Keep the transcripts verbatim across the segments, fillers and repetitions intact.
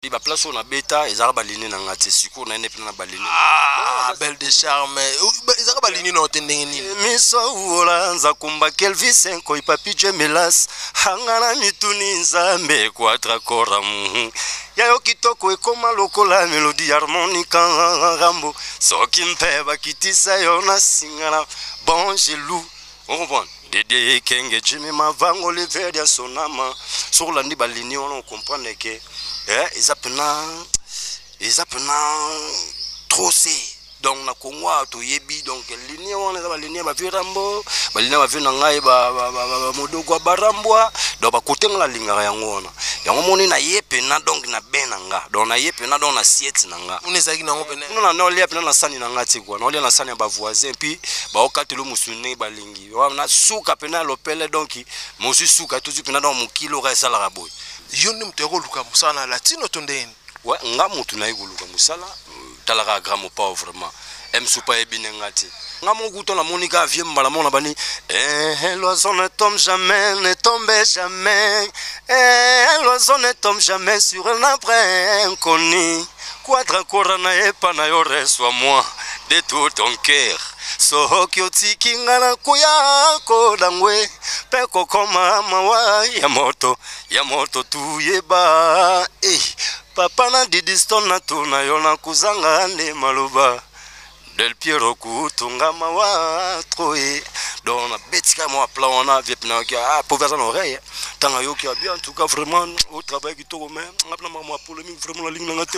Ba place on a beta ezaka baline na ngati siku na ene pena baline ah belle de charme ezaka baline na otendenge nini miso uola nza kumba Kelvis ko ipapi jemelas hangana mituni nzambe kwatra koramu yayo kitoko ekoma lokola melodi harmonica rambo soki mpeba kitisa yo na singana bon gelou on comprend Dédé Kenge Jimmy Mavango le verdia sonama sur la ni baline on comprend que eh ils appellent ils appellent trop c'est donc na Congo to yebi donc ligne on est ligne ba virambo ba ligne ba vina ngai ba modoko barambwa do ba kotenga linga yango na yango moni na yepe na donc na benanga donc na yepe na donc na siete nanga unezaki nango pena non na no lia pena na sani nanga ti kwa no lia na sani ba voisin puis ba okatelo musune ba lingi na suka pena lopele donc mosu suka tout pena donc mukilo resa la raboy yoni mteko luka musana latino tondeni ouais nga mutu na ikuluka musala talaka gramo pauvrement em soupa ebinengati nga mokuto na monika vie mbala mona bani eh l'oiseau ne tombe jamais ne tombe jamais eh l'oiseau ne tombe jamais sur un arbre inconnu quadra corana e pana yo reçois moi de tout ton cœur soki otiki ngana kuya ko dangwe peko koma mawa ya moto ya moto tuyeba eh papa na didiston na tuna yona kuzanga ne maluba del Piero kutunga mawa troye donc na betika moi plan on a vie pena qui ah pour faire en oreille tanga yo qui a bien en tout cas vraiment au travail qui to mais ngapna moi polémique vraiment la ligne na te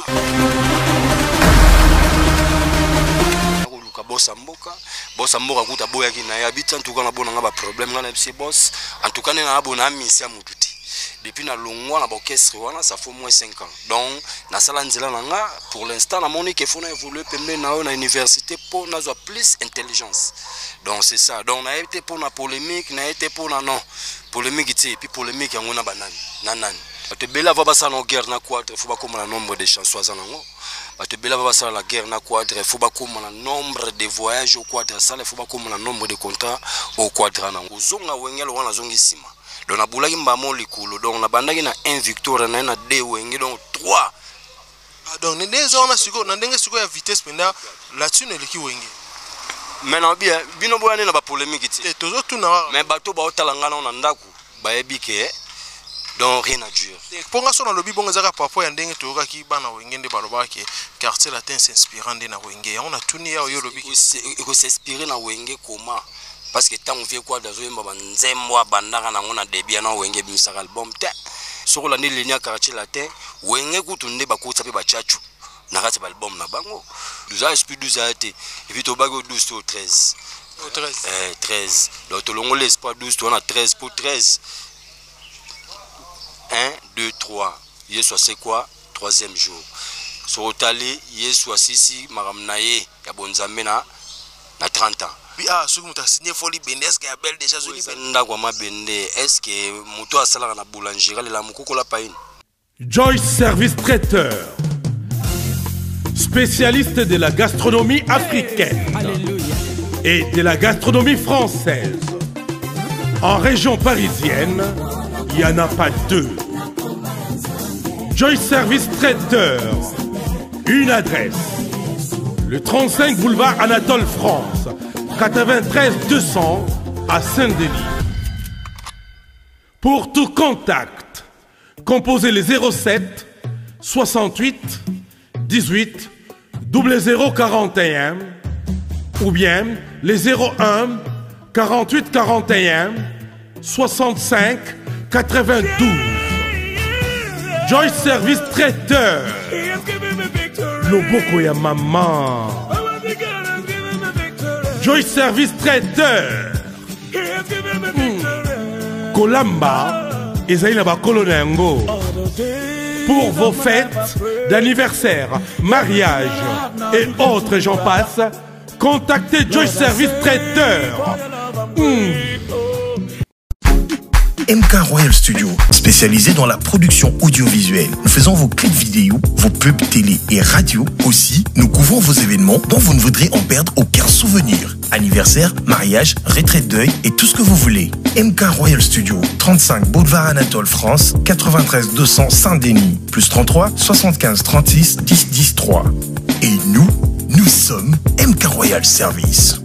bossa mboka bossa mboka kuta boya ki na habite en tout cas na bona ngaba problème ngana c'est boss en tout cas na bona misia mututi depuis na longwa na orchestre wana ça fait moins cinq ans donc na sala nzela nanga pour l'instant na moni que faut na évoluer pembe na na université pour na zo plus intelligence donc c'est ça donc na été pour na polémique na été pour na non polémique et puis polémique yango na banani nanani te bela va basa na guerre na quadre faut ba comme le nombre de chansons za nango te bela va basa la guerre na quadre faut ba comme le nombre de voyages au quadre ça il faut ba comme le nombre de contrats au quadre nango zonga wengelo wana zongi sima donc na bulaki mbamo likulu donc na bandaki na un victoire na na deux wenge donc trois ah donc ne des on a siko na ndenge siko ya vitesse penda là-dessus ne leki wenge maintenant bien bino boyane na ba polémique ti et tozo tuna mais bato ba otalanga na ndaku ba ebike donc rien à dire ponga so na lobi bonga zaka papa ya ndenge toyoka ki bana wenge nde baloba ke quartier latin s'inspirant de na wenge on a tuni ya yo lobi ko s'inspirer na wenge comment parce que tant on vient quoi dans un baba nzembo bandaka na ngona debia na wenge bimisaka album te soko la ndeli nya quartier latin wenge kutunde bakutsa pe bachachu na kati ba album na bango douze ans plus douze ans et puis to bago douze au treize au treize eh treize donc to longo l'espoir douze to on a treize pour treize un deux trois yeso c'est quoi troisième jour so otali yeso sisi maramnaye ya bonzambe na na trente ans ah ce que muta signé folie bende est-ce que ya belle déjà joli benda kwa mabende est-ce que muto asala na boulangerie la mukoko la paine Joyce Service Traiteur, spécialiste de la gastronomie africaine et de la gastronomie française. En région parisienne, il n'y en a pas deux. Joyce Service Traiteur, une adresse, le trente-cinq boulevard Anatole France, quatre-vingt-treize deux cents à Saint-Denis. Pour tout contact, composez les zéro sept soixante-huit dix-huit zéro zéro quarante et un ou bien les zéro un quarante-huit quarante et un soixante-cinq quatre-vingt-douze. Joyce Service Traiteur, Loboko ya maman. Joyce Service Traiteur, mm. Kolamba ezali na bakolo na yango. Pour vos fêtes d'anniversaire, mariage et autres j'en passe, contactez Joyce Service Traiteur. Mm. M K Royal Studio, spécialisé dans la production audiovisuelle. Nous faisons vos clips vidéo, vos pubs télé et radio. Aussi, nous couvrons vos événements dont vous ne voudrez en perdre aucun souvenir. Anniversaire, mariage, retraite deuil et tout ce que vous voulez. M K Royal Studio, trente-cinq Boulevard Anatole, France, quatre-vingt-treize deux cents Saint-Denis, plus trente-trois soixante-quinze trente-six dix dix trois. Et nous, nous sommes M K Royal Service.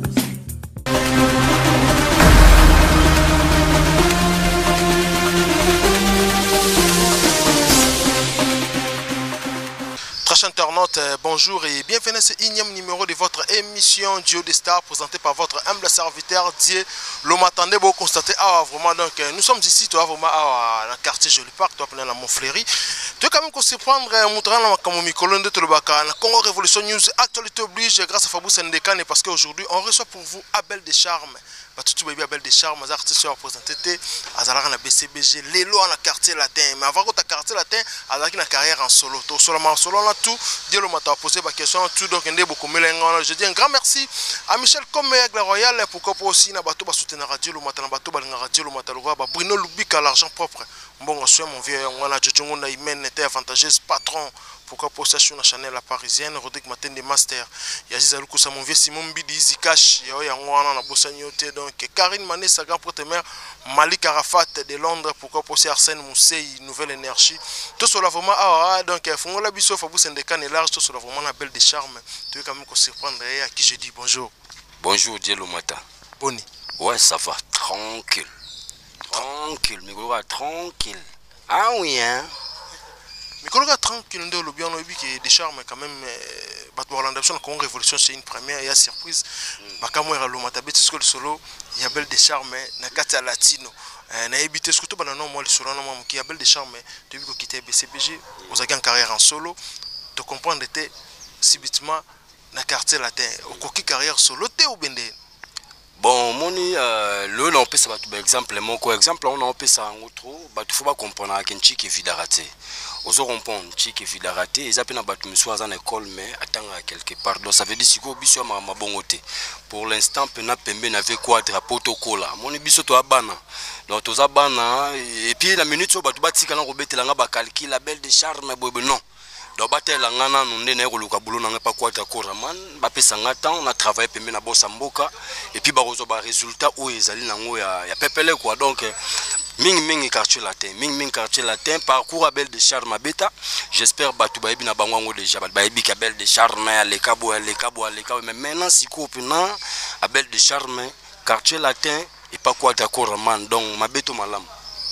Chers internautes, bonjour et bienvenue à ce énième numéro de votre émission Duo des Stars présentée par votre humble serviteur Dieu. Le matin, vous constatez, ah vraiment, donc nous sommes ici, toi vraiment, à dans le quartier Joli Parc, toi pendant la Montfléry. Tu as quand même qu'on se prendre, montrant comme Mikolon de Tolobaka, la Congo Révolution News, actualité oblige, grâce à Fabou Sendekane, parce qu'aujourd'hui, on reçoit pour vous Abel Descharmes. Tout baby Abel Descharmes, les artistes représentés à Zalaka na B C B G, Lélo dans le quartier latin. Mais avant que tu quartier latin, à la carrière en solo. Tout seulement en solo, là tout. Dieu le m'a posé ma question, tout donc on est beaucoup mélangeant. Je dis un grand merci à Michel Comé Aigle Royal, pourquoi pas aussi na bateau ba soutenir radio le matin, na bateau ba radio le matin, ba Bruno Lubika l'argent propre. Bon, on soit mon vieux, on a Jojo na Imen était avantageuse patron. Pourquoi pour ça sur la Chanel la parisienne, Rodrigue Matin des Masters. Il y a Zizalou ça mon vieux Simon Bidi Zikash, il y a un na Bossagnoté donc Karine Mané sa grand protégère Malik Arafat de Londres, pourquoi pour ça Arsène Moussey nouvelle énergie. Tout cela vraiment ah donc font la biso Fabou Sendekane large, tout cela vraiment Abel Descharmes. Tu es quand même qu'on se prendre à qui je dis bonjour. Bonjour Dieu le matin. Boni. Ouais, ça va tranquille. Tranquille, mais gros tranquille. Ah oui hein. Mais quand on regarde tranquille, on le bien on que Descharmes quand même battre l'adoption de Congo Révolution c'est une première, il y a surprise. Bakamo era lo matabeti ce que le solo, il y a Abel Descharmes na kata latino. Na évité ce que tout bana non moi le solo non moi qui Abel Descharmes depuis que quitter B C B G, vous avez une carrière en solo, te comprendre était subitement na quartier latin, au coquille carrière solo té ou bende. Bon, moni euh, le on peut ça par exemple mon co exemple on a peut ça en autre bah tu faut pas comprendre à qu'un chic évidemment raté. Aux comprendre chic évidemment raté, ils appellent na tu soit en école mais attends quelque part donc ça veut dire si ko biso ma bongoté. Pour l'instant pena pembe n'avait quoi protocole. Moni biso to abana. Donc to abana et puis la minute so ba tu batika na robetela nga ba calcul Abel Descharmes bobo non. Donc batela ngana nunde na ekoluka bulo na pas quoi ta koraman ba pesa ngata on a travaillé pembe na bossa mboka et puis ba rezo ba résultat ou ezali nango ya ya pepele quoi donc ming ming quartier latin ming ming quartier latin parcours Abel Descharmes beta j'espère batu ba ebina bango déjà ba ebi Abel Descharmes le cabo le cabo le cabo mais maintenant si ko pena Abel Descharmes quartier latin et pas quoi ta koraman donc ma beto malam.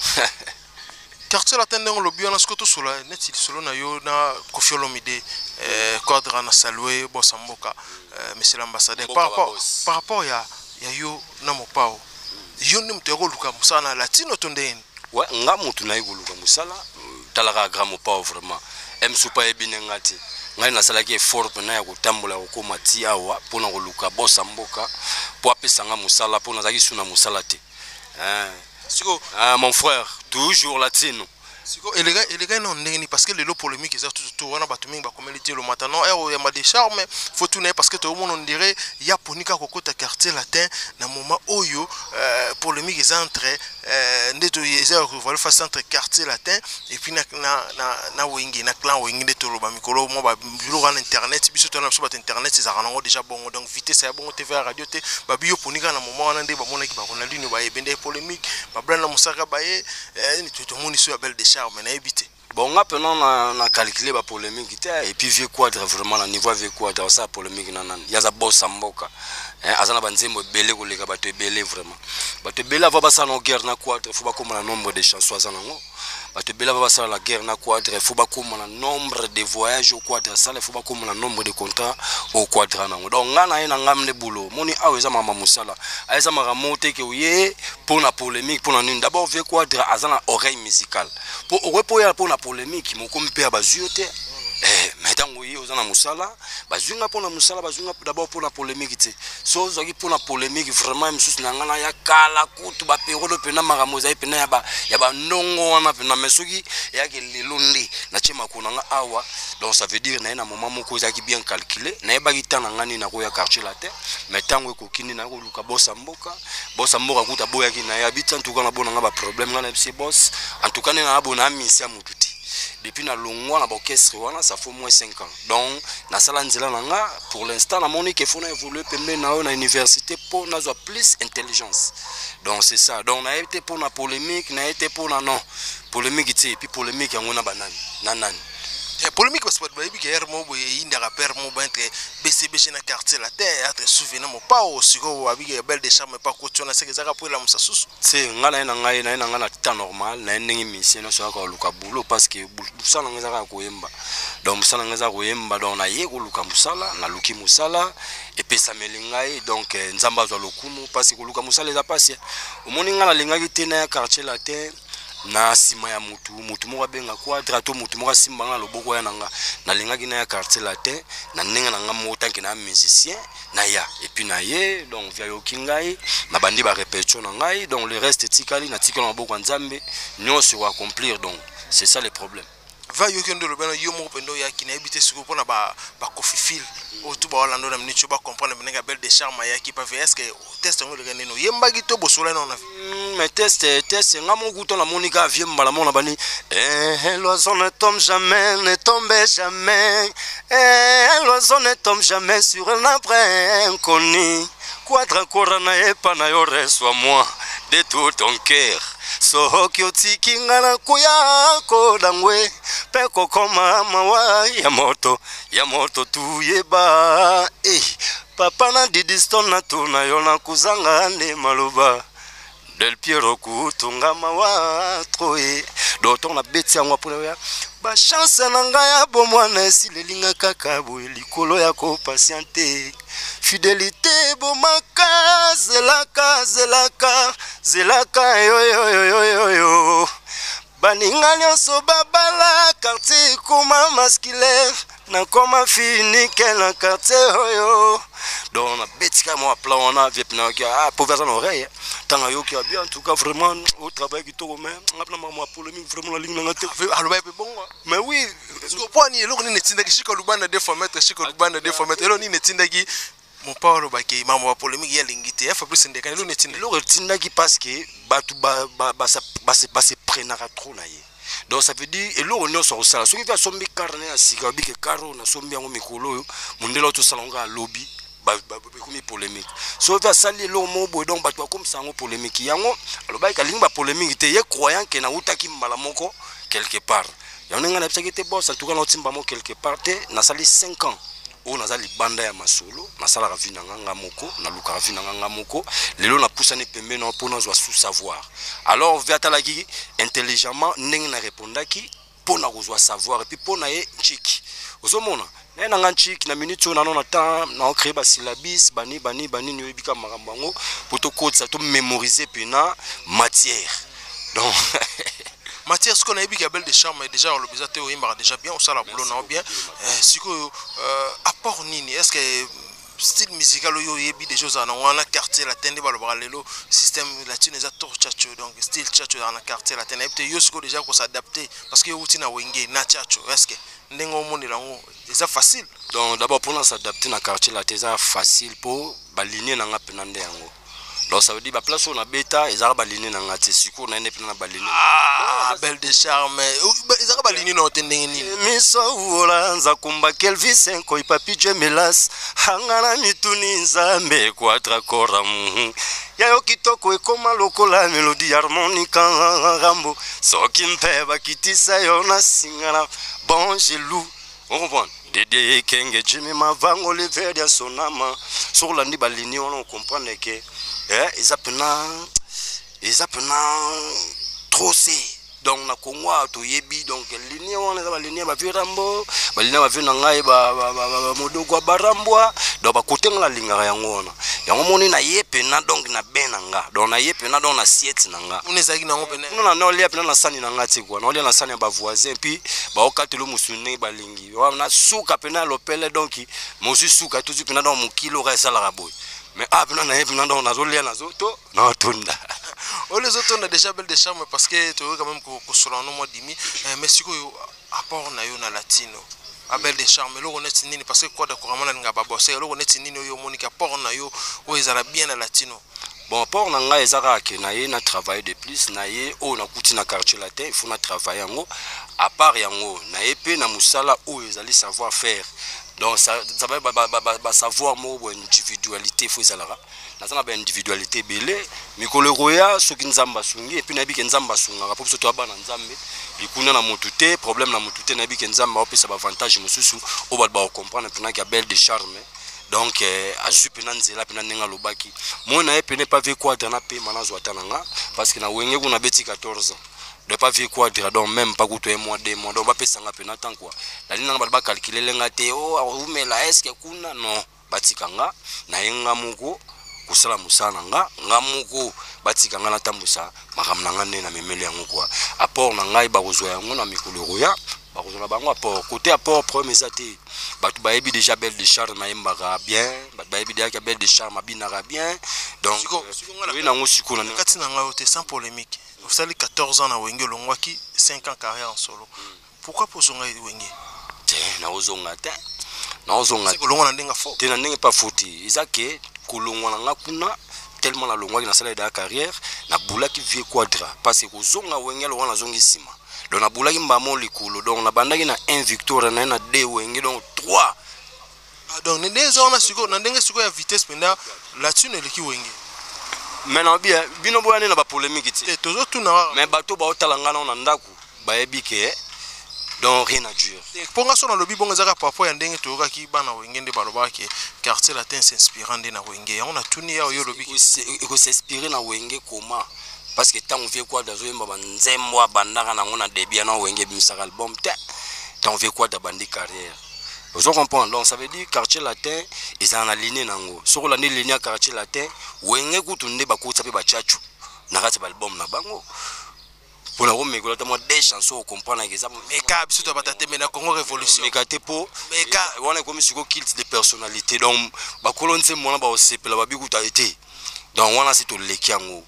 Quartier latin dans le bien na skoto solo net il solo na yo na Koffi Olomide euh quadra na saluer bossa mboka monsieur l'ambassadeur par rapport par rapport ya ya yo na mopao yo ne mtego luka musana latino tondeni ouais nga mutu na iguluka musala talaka grand mopao vraiment M Supa ebine ngati ngai na sala ki effort na ya kotambola ko mati awa pona ko luka bossa mboka po apesa nga musala pona zaki suna musala te hein. Siko, ah, mon frère, toujours latino. Siko, et les gars, et les gars, non, parce que les lots polémiques, ils ont tout tout, on a battu minga comme le dit le matin. Non, il y a des charmes, faut tout n'est parce que tout le monde on dirait, il y a ponika koko ta quartier latin, dans moment oyo, polémique ils entrent, ndeto ils ont voulu faire entre quartier latin et puis na na na na wingi, na clan wingi de tout le bas mikolo, moi bah bureau en internet, biso tu na sur internet, c'est ça rango déjà bon, donc vitesse c'est bon, T V radio te, bah bio ponika na moment on a des bah mon équipe bah on a ligne bah ebende polémique, bah brand na musaka bah tout le monde ici Abel Descharmes. Bon, on a pendant na calculer la polémique et puis vieux quadre vraiment la niveau vieux quadre ça polémique nanan ya za boss mboka hein azana banzembo belé ko leka bato belé vraiment bato belé va ba ça na guerre na quadre faut pas comme le nombre de chansons azana ngo bato belé va ba ça la guerre na quadre faut pas comme le nombre de voyages au quadre ça il faut pas comme le nombre de contrats au quadre na ngo donc ngana ina ngamle boulot moni aweza mama musala aweza mara monter que oui pour la polémique pour la nune d'abord vieux quadre azana oreille musicale pour pour ya pour la polémique mon comme père baziote eh mais tango yi ozana musala bazunga pona musala bazunga d'abord pona polémique te so zaki pona polémique vraiment msusu na ngana ya kala kutu ba perolo pena maramoza pena ya ba ya ba ndongo wana pena mesoki ya ke lelonde na chema kuna nga awa donc ça veut dire na na moment moko zaki bien calculé na yeba kitana ngani na ko ya quartier la terre mais tango ekokini na ko luka bossa mboka bossa mboka kuta boya ki na ya bitan tout kana bona nga ba problème ngana psi boss en tout cas na bona misi ya mututi depuis na longwa na orchestre wana ça fait moins cinq ans donc na sala nzela nanga pour l'instant na moni que fona évoluer pembe na na université pour na zo plus intelligence donc c'est ça donc na été pour na polémique na été pour na non polémique et puis polémique yango na banani na nani polémique parce que baby que hermo boy inda rapper mo entre B C B na quartier la terre te souvenir mo pas aussi ko abi belle de charme pas ko tona seke zaka pour la musasu c'est ngala na ngai na ngana temps normal na ndenge mission no so ka luka bulo parce que busala ngeza ko yemba donc busala ngeza ko yemba donc na ye ko luka musala na luki musala et puis ça melingai donc nzamba zo lokumu parce que luka musala za passe o moni ngala lingaki tena quartier la terre na sima ya mutu mutu moko benga quadra to mutu moko simba na loboko ya nanga na lingaki na ya quartier latin na nenga na ngamo tanki na musicien na ya et puis na ye donc via yokingai na bandi ba répétition na ngai donc le reste tikali na tikala maboko nzambe nyonso wa accomplir donc c'est ça le problème va yokendo le beno yo mo pendo ya kina ebite siko pona ba ba kofifil o tu ba wala ndo na mnicho ba comprendre menga belle de charme ya ki pa V S que test ngo le ganeno yemba gito bosola na mais test test ngamo kuto la monika vie mbala mona bani eh l'oiseau ne tombe jamais ne tombe jamais eh l'oiseau ne tombe jamais sur un arbre inconnu quadra corana e pana yo reçois moi de tout ton cœur soki otiki ngana kuya ko dangwe peko koma mawa ya moto ya moto tuyeba eh papa na didiston na tuna yona kuzanga ne maluba del Piero kutunga mawa troye doton na beti yango pona ya ba chance na ngaya bo mwana silelinga kaka bo likolo ya ko patiente fidélité bo maka zelaka zelaka zelaka yo yo yo yo yo baninga nyonso babala quartier kuma masculin na koma fini quel quartier oyo donc na betika moi plan on a vietnam qui a pour faire l'oreille tant yo qui a bien en tout cas vraiment au travail qui to mais on a plein moi polémique vraiment la ligne na ngate alors ba bon mais oui ko poni lo ni netinda ki shiko lubanda deux fois mètre shiko lubanda deux fois mètre lo ni netinda ki mon parole ba ki maman polémique ya lingité fa plus ndeka lo netinda lo netinda ki parce que batu ba ba ba ba se prenara trop na ye donc ça veut dire et l'eau on sur ça ce qui va sombi carne à sigabi que caro na sombi yango mikolo mundelo to salonga lobby ba ba comme polémique so va sali l'eau mobo donc ba to comme ça ngo polémique yango alors ba kalinga ba polémique te ye croyant que na utaki mbala moko quelque part yango ngana pesa kete boss en tout cas na timba mo quelque part te na sali cinq ans o nazali banda ya masolo na sala ravina nganga moko na luka ravina nganga moko lelo na poussane pembe na pona zo sous savoir alors viata la ki intelligemment ndenge na répondaki pona ko zo savoir et puis pona ye chiki ozomona na na nganchiki na minute na non temps na créer ba syllabis bani bani bani ni ebika makambo ngo poto kotsa to mémoriser pena matière donc matière ce qu'on a dit belle de charme déjà on le besoin te oyimba déjà bien on sala boulot na bien siko euh apport nini est-ce que style musical yo yebi des choses en on a quartier la tende ba le lelo système latino za tour chacho donc style chacho dans la quartier la tende peut yo siko déjà ko s'adapter parce que uti na wenge na chacho est-ce que ndengo moni lango c'est facile donc d'abord pour s'adapter na quartier la teza facile pour baligner na nga penande yango donc ça veut dire ba place on a bêta ezara baligner na ngati siko na ene pena baligner ah belle de charme ezara baligner na otendenge ni miso wola nza kumba kelvis ko ipapi jemelas hangana mituni nzambe quadra koram ya yo kitoko ekoma lokola melodie harmonica rambo soki mpeba kitisa yo na singana bon gelou on comprend Dédé Kenge Jimmy Mavango le verre sonama sur la ndi baligner on comprend que eh ils appellent ils appellent trop c'est donc na kongwa to yebi donc ligne on ba ligne ba virambo ba ligne ba vina ngai ba modoko ba rambwa donc ba kotenga la linga yango ona yango moni na ye pena donc na ben nga donc na ye pena donc na siete nanga on ezaki nango pena non non lia pena na sani nanga ti quoi non lia na sani ba voisin puis ba okatelo musune balingi na suka pena lopele donc mosu suka tout pena donc mokilo resa la raboy mais ah pena na ye pena donc na zo lia na zo to na tunda oh les autres on a déjà belle de charme parce que tu veux quand même que cela no mo dimi mais siko apport na yo na latino Abel de charme lo connaît nini parce que quoi de couramment nga ba bosser lo connaît nini yo monika port na yo o ezala bien na latino bon port na nga ezaka ke na ye na travailler de plus na ye o na kuti na quartier latin il faut na travailler yango à part yango na ye pe na musala o ezali savoir faire donc ça ça va ba savoir mo individualité faut ezala na ba individualité belé mikolo roya soki nzamba sungi et puis na biki nzamba sunga pour surtout abana nzambe likuna na motute problème na motute na biki nzamba opesa ba avantage mususu o ba ba comprendre pena ki belle de charme donc azu pena nzela pena nenga lobaki mona e pena pas ve quadra na pe mana zwata nanga parce que na wenge kuna beti quatorze ans de pas ve quadra donc même pas kuto un mois deux mois donc ba pesa nga pena tant quoi la nina ba ba calculer lenga te o umela est-ce que kuna non batikanga na yenga muko kusala musana nga nga muko batika nga na tambusa makamna nga nde na memeli yango quoi apport na ngai ba kozwa yango na mikolo roya ba kozwa bango apport côté apport premier zate batu ba yebi déjà belle de charme mayembaka bien batu ba yebi déjà belle de charme abinaka bien donc oui nango siko na kati na nga te sans polémique vous savez quatorze ans na wenge longwaki cinq ans carrière en solo pourquoi posonga wenge te na ozonga te na ozonga te kolonga na ndenga fo te na ndenga pas foti izake kolongwa na nga kuna tellement la longwa na sala de carrière na bulaki vie quadra parce que kozonga wenge lo wana zongi sima donc na bulaki mbamo likolo donc na bandaki na un victoire na na deux wenge donc trois ah donc ne ndezo na siko na ndenge siko ya vitesse penda là-dessus ne leki wenge maintenant bien bino boyane na ba polémique ti te tozo tuna mais bato ba otalanga na ndaku ba yebike donc rien à dire ponga so na lobi bonga zaka papa ya ndenge toyoka ki bana wenge nde baloba ke quartier latin s'inspirant de na wenge on a tuni ya yo lobi ko s'inspirer na wenge comment parce que tant on veut quoi dans yemba banzembo bandaka na ngona debia na wenge bimisaka album te tant on veut quoi da bandi carrière vous comprenez donc ça veut dire quartier latin ils en aligné nango soko la ni ligne quartier latin wenge kutunde bakutsa pe bachachu na kati album na bango pour la Rome mais moi des chansons comprendre exemple mais cap surtout batate mais na Congo révolution mais kate po mais ka on est comme sur kilt de personnalité donc ba kolonse mona ba osepela ba bikuta été donc on a c'est to lekiango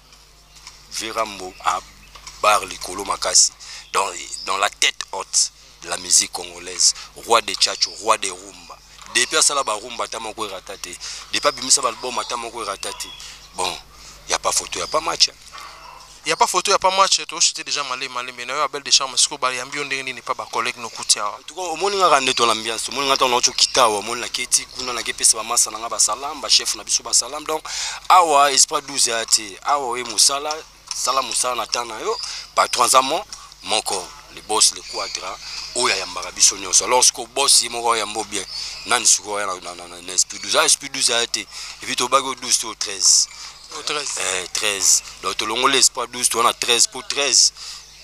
Virambo à bar likolo makasi dans dans la tête haute de la musique congolaise roi des tchatcho roi des rumba depuis ça là ba rumba tama ko ratate depuis bimisa ba album tama ko ratate bon y a pas photo y a pas match. Il n'y a pas photo, il n'y a pas match, tu as déjà malé, malé, mais il y a belle de charme, parce que il y a un bion n'est pas collègue no kutia. En tout cas, au monde on a rendu ton ambiance, au monde on a ton autre kita, au monde la keti, kuna na kepesa ba masa na ba salam, ba chef na biso ba salam donc awa espoir douze ati, awa e musala, sala musala na tana yo, ba trois ans mon corps, les boss les quadra, oya yambara biso nyonso. Lorsque boss yimo yambo bien, nan suko ya na na na esprit douze, esprit douze ati, et puis to bago douze au treize. treize. Eh, treize. Donc, tu as l'espoir douze, tu as treize pour treize.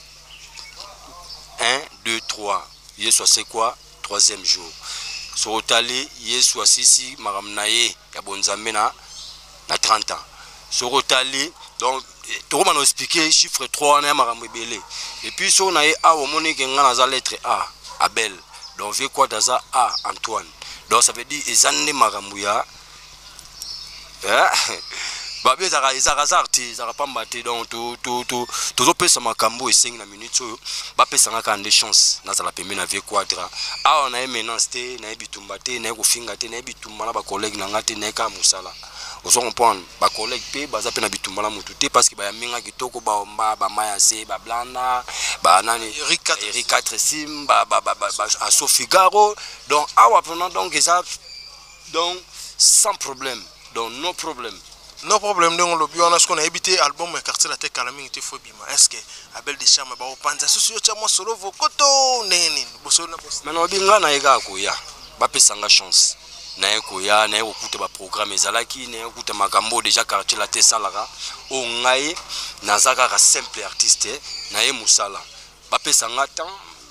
un, deux, trois. Hier, soit c'est quoi? Troisième jour. Sur Otali, hier, soit six, Maram Naye, Yabonzambe na trente ans. Sur Otali, donc, tu as expliqué chiffre trois, on a Maram Belé. Et puis, sur Naye, A, au monde, il y a la lettre A, Abel. Donc, vu quoi dans ça? A, Antoine. Donc, ça veut dire, ils ont des Maramouya. Babé zara zara zarti zara pambate donc to to to to pesa makambo et cinq na minutes ba pesa ngaka ande chance na zala pembe na vie quadra a on a menace te na bitumba te na ko finga te na bitumba na ba collègue na ngate na ka musala ozo comprendre ba collègue pe baza pe na bitumba la mutu te parce que ba ya minga kitoko ba omba ba maya se ba blanda ba nani Eric quatre sim ba ba ba a Sofigaro donc awa pendant donc ça donc sans problème donc no problème. No problème de on on a ce qu'on a habité album et quartier la tête calaming te faut bima est-ce que Abel de charme ba opanza socio chamo solo vokoto neni boso na boso maintenant binga na ega ko ya ba pesanga chance na eko ya na eko kuta ba programme ezalaki na eko kuta makambo déjà quartier la tête salara o ngai na zaka ka simple artiste na ye musala ba pesanga temps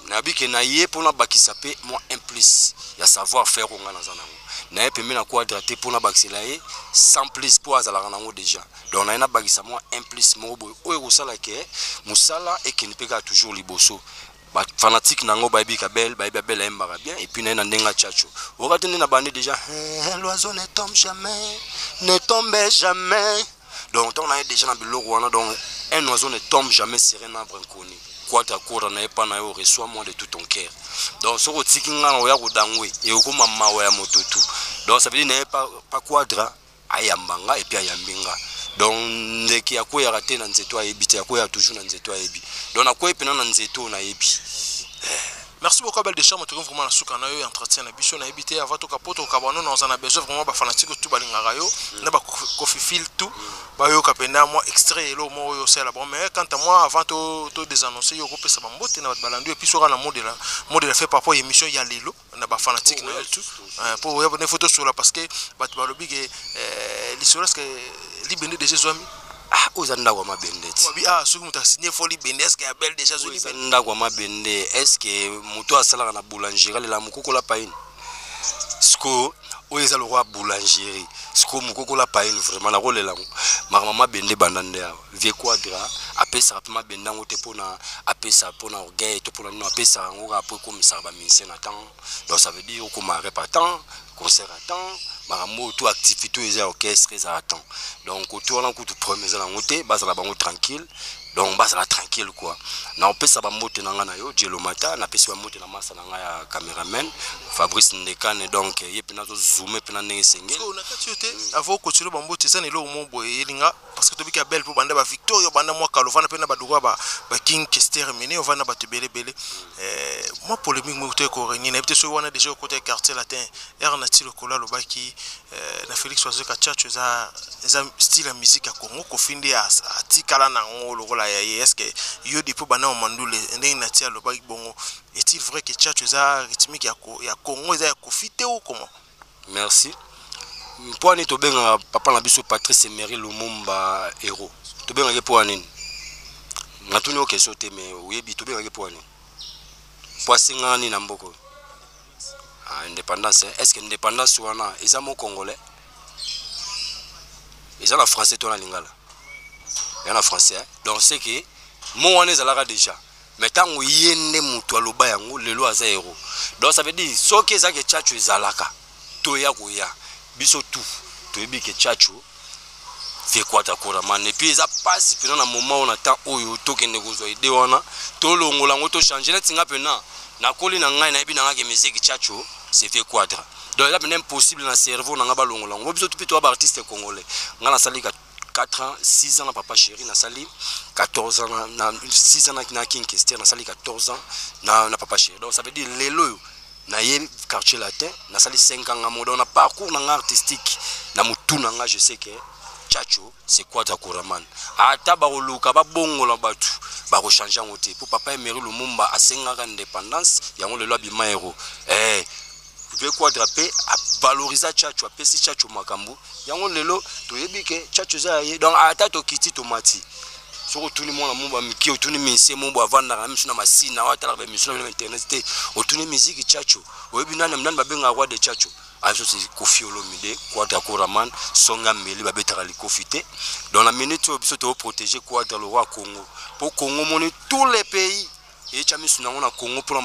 nabi ke na ye pona bakisa pe moi implice ya savoir faire on ngana zanango na ye pembe na quadraté pona bakisela ye sans plus pour azala nango déjà donc na ina bakisa moi implice mo boy oyo kosala ke musala et qui ne peut toujours liboso ba fanatique nango ba bika belle ba belle embara bien et puis na ndenga chacho okati na bande déjà l'oiseau ne tombe jamais ne tombe jamais donc on a déjà na biloko wana donc un oiseau ne tombe jamais sur un arbre inconnu quoi d'accord na pas na yo reçoit moi de tout ton cœur donc ce rotiki ngana oya ko dangwe et ko mama wa ya mototu donc ça veut dire na pas pas quadra ayambanga et puis ayambinga donc ndeki ya ko ya raté na nzeto ayebite ya ko ya toujours na nzeto ayebi donc na ko epena na nzeto na yebi. Merci beaucoup Abel Deschamps, tu vraiment la souka na yo entretien na biso na habité avant to kapoto kabano na on a besoin vraiment ba fanatique tout balinga yo na ba coffee fil tout ba yo kapenda moi extrait lo mo yo c'est la bon mais quant à moi avant to to désannoncer yo ko pesa ba mbote na balandu et puis sora na modèle modèle fait par rapport à émission ya lelo na ba fanatique na yo tout pour y avoir des photos sur là parce que ba ba lobi que l'histoire que libende de Jésus ami ah ozanda kwa mabende ti ah soki muta signer folie bende est-ce que Abel déjà zo libende nda kwa mabende est-ce que muto asala na boulangerie la mukoko la paine sko oyeza le roi boulangerie sko mukoko la paine vraiment la role la mama mabende bandande ya vie quadra apesa rapidement benda ngote pona apesa pona orgueil to pona no apesa ngo après comme ça ba minse na temps donc ça veut dire ko mare pas temps concert à temps maramo tout activité les orchestre les attend donc autour là coup tout premier ça la monter bas la bango tranquille donc bas la tranquille quoi na opesa ba mote na ngana yo Dielo Mata na pesa ba mote na masa na ngaya cameraman Fabrice Ndekane donc yepi na zo zoomer pe na ndenge sengel so na kati yote avant continuer ba mote ça ne lo mo boye linga parce que to bika belle pour banda ba Victoria banda moi Kalovana pe na ba dogo ba ba King Kester mené on va na ba te bele bele euh moi polémique mo to ko reni na peut so wana déjà côté quartier latin Ernati Lokola lobaki na Félix Oiseau Kachacho za za style musique ya Congo ko finde ya atikala na ngolo lokola ya est-ce que yo depuis bana mandule ndenge na tia lobaki bongo est-il vrai que Chacho za rythmique ya ya Congo za kofite ou comment? Merci. Pour ni to benga papa na biso Patrice Emery Lumumba héros. To benga ke pour nini? Na tuni o question te mais oyebi to benga ke pour nini? Pour singa ni na mboko. Ah indépendance, est-ce que indépendance wana eza mo congolais? Eza la français to na lingala. Il y a en français donc c'est que mon on est là déjà mais tant où yende mutu aloba yango lelo aza héros donc ça veut dire so que ça que Chacho ezalaka to ya ko ya biso tout to yebi que Chacho fait quoi ta koraman et puis ça passe puis dans un moment on attend oyo to kende ko zo ide wana to longola ngo to changer na tinga pena na koli na ngai na yebi na ngake musique Chacho c'est fait quadra donc là c'est impossible na cerveau na ngaba longola ngo biso tout plutôt ba artiste congolais ngana salika quatre ans, six ans na papa chéri na sali quatorze ans na six ans na King Kester na sali quatorze ans na na papa chéri donc ça veut dire lelo na ye quartier latin na sali cinq ans ngamo donc na parcours na artistique na mutu na je sais que Chacho c'est quoi ta koraman ata ba oluka ba bongola batu ba ko changer ngote pour papa Emery Lumumba a cinq ans d'indépendance yango lelo abima héros eh vous quoi draper à valoriser Chacho à pesi Chacho makambo yango lelo to yebi ke Chacho za ye donc ata to kiti tomati soko tuni mona mumba miki otuni minse mumba avanda na misu na masina wata la misu na internet te otuni musique Chacho oyebi nani mnani babenga roi de Chacho aso c'est Kofi Olomide Quadra Koraman songa meli babetaka likofite dans la minute où biso to protéger Quadra le roi Congo pour Congo moni tous les pays et chamisu na ngona Congo pour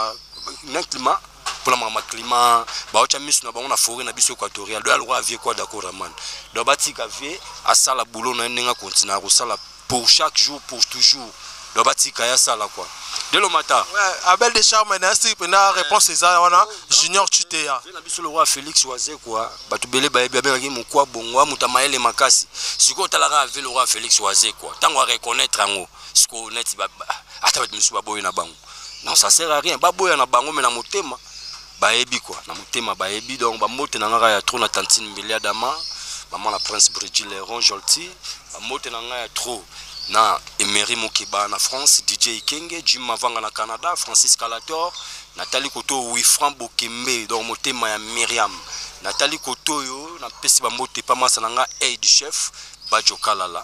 ma climat pour la climat ba ocha misu na bango na forêt na biso équatorial do alwa vie quoi d'accord man do batika vie asala boulot na ndenga continent ko sala pour chaque jour pour toujours do batika ya sala quoi Dielo Mata ouais Abel Deschamps na sti pena réponse eza wana junior chuteya na biso le roi Félix Oiseau quoi batu bele ba yebi ba ngi mukwa bongo mutamaele makasi siko talaka avec le roi Félix Oiseau quoi tango reconnaître ngo siko net ba ata ba misu ba boy na bango non ça sert à rien ba boy na bango mais na motema baebi quoi na mutema baebi donc ba mote na ngaka ya trop na tantine Mbelia Dama maman la prince Brigitte Leron Jolti ba mote na ngaka ya trop na Emery Mokiba na France D J Ikenge Jim Mavanga na Canada Francis Calator Nathalie Koto Wifran Bokembe donc motema ya Myriam Nathalie Koto yo na pesi ba mote pa masa na nga aide chef Bajo Kalala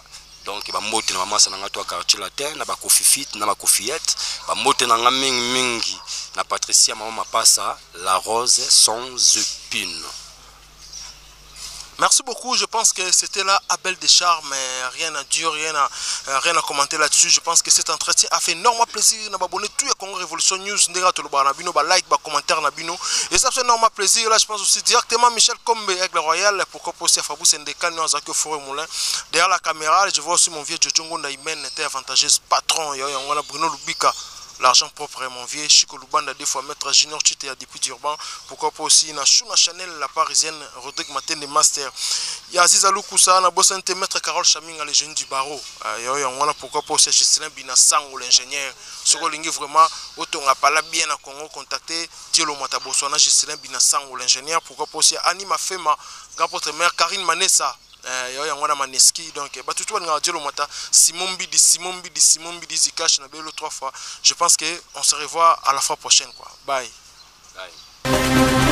donc bambote na mama sananga to quartier latin na ba Kofifit na ba Kofiette bambote na nga mingi mingi na Patricia mama mapasa la rose sans épine. Merci beaucoup, je pense que c'était là Abel Descharmes, mais rien à dire, rien à, euh, rien à commenter là-dessus. Je pense que cet entretien a fait énormément plaisir. N'a abonné tout le Congo Révolution News, n'ira tout le bar, nabino, ba like, ba commentaire, nabino. Et ça fait énormément plaisir. Là, je pense aussi directement Michel Combe avec le Royal, pourquoi pas aussi à Fabou Sendeka, nous avons que Forêt Moulin. Derrière la caméra, je vois aussi mon vieux Djongo Naïmen, était avantageuse patron. Il y a Bruno Lubika. L'argent propre est mon vieux, Chico Lubanda, des fois maître Junior Chité à depuis d'Urban. Pourquoi pas aussi na Chouna Chanel, la parisienne, Rodrigue Matin des Masters. Il y a Aziz Alou Koussa, na Bossente, maître Carole Chaming, les jeunes du barreau. Il y a pourquoi pas aussi Justin Binasang ou l'ingénieur. Ce que l'ingé vraiment, autant à pas là bien à Congo, contacter Dielo Mataboso, na Justin Binasang ou l'ingénieur. Pourquoi pas aussi Anima Fema, grand votre mère Karine Manessa. Euh, y Maneski donc bah tout le monde mata Simon Bidi Simon Bidi Simon Bidi Zikash na belo trois fois. Je pense que on se revoit à la fois prochaine quoi. Bye. Bye.